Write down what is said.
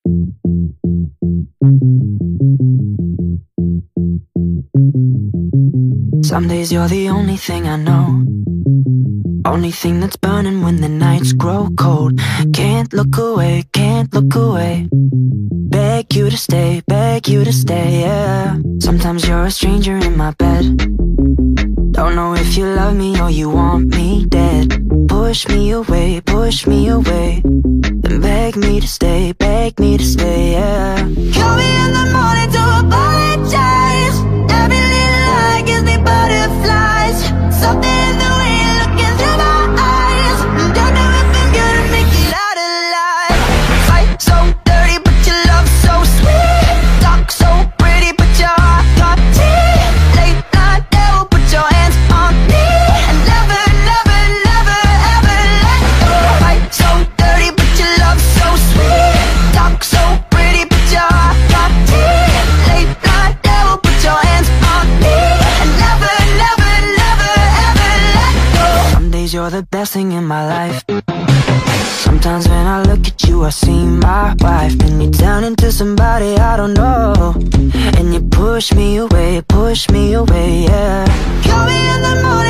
Some days you're the only thing I know, only thing that's burning when the nights grow cold. Can't look away, can't look away. Beg you to stay, yeah. Sometimes you're a stranger in my bed. Don't know if you love me or you want me dead. Push me away, then beg me to stay, yeah. Call me in the morning to apologize. Every little lie gives me butterflies. Something in the way you're looking through my eyes. Don't know if I'm gonna make it out alive. Fight so dirty, but your love so sweet. Talk so pretty, but your heart got teeth. Late night devil, put your hands on me. And never, never, never, ever let go. Fight so dirty, but your love so sweet. Talk so pretty, but your heart got teeth. Late night devil, put your hands on me. And never, never, never, ever let go. Some days you're the best thing in my life. Sometimes when I look at you, I see my wife. And you turn into somebody I don't know. And you push me away, yeah. Call me in the morning.